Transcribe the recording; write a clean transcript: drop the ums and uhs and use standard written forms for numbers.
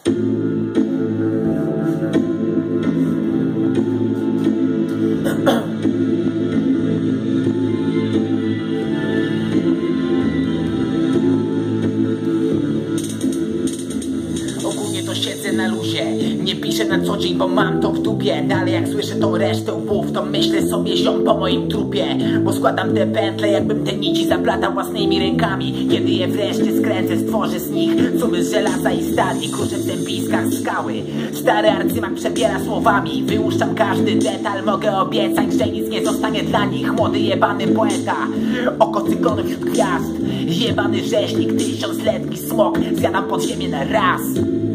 Ogólnie to siedzę na luzie, nie piszę na co dzień, bo mam to w dupie. Ale jak słyszę tą resztę łbów, to myślę sobie ziom po moim trupie. Bo składam te pętle, jakbym te nici zaplatał własnymi rękami. Kiedy je wreszcie skręcę, stworzę z nich cumy z żelaza i stali, kruszę w tępiskach skały. Stary arcymak przebiera słowami, wyłuszczam każdy detal. Mogę obiecać, że nic nie zostanie dla nich. Młody jebany poeta, oko cyklonu wśród gwiazd. Jebany rzeźnik, tysiącletni smok, zjadam podziemie na raz.